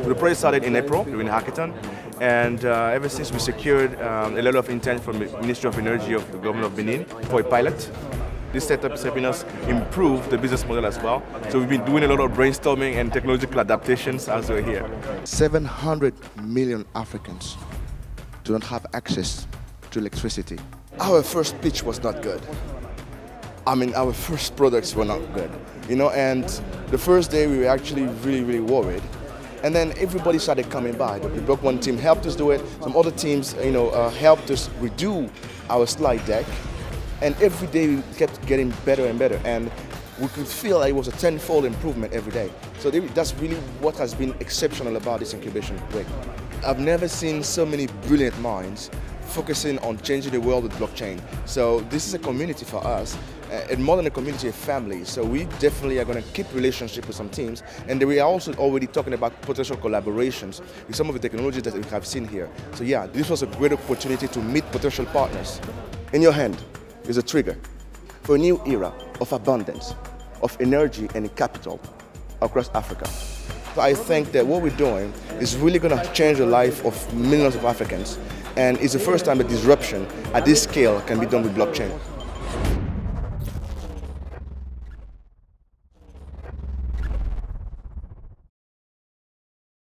The project started in April during Hackathon, and ever since we secured a letter of intent from the Ministry of Energy of the Government of Benin for a pilot. This setup is helping us improve the business model as well. So we've been doing a lot of brainstorming and technological adaptations as we're here. 700 million Africans do not have access to electricity. Our first pitch was not good. I mean, our first products were not good, you know, and the first day we were actually really worried. And then everybody started coming by. The Block One team helped us do it. Some other teams, you know, helped us redo our slide deck. And every day we kept getting better and better. And we could feel like it was a tenfold improvement every day. So that's really what has been exceptional about this incubation week. I've never seen so many brilliant minds focusing on changing the world with blockchain. So this is a community for us, and more than a community, a family. So we definitely are going to keep relationship with some teams, and we are also already talking about potential collaborations with some of the technologies that we have seen here. So yeah, this was a great opportunity to meet potential partners. In your hand is a trigger for a new era of abundance, of energy and capital across Africa. So I think that what we're doing is really going to change the life of millions of Africans, and it's the first time a disruption at this scale can be done with blockchain.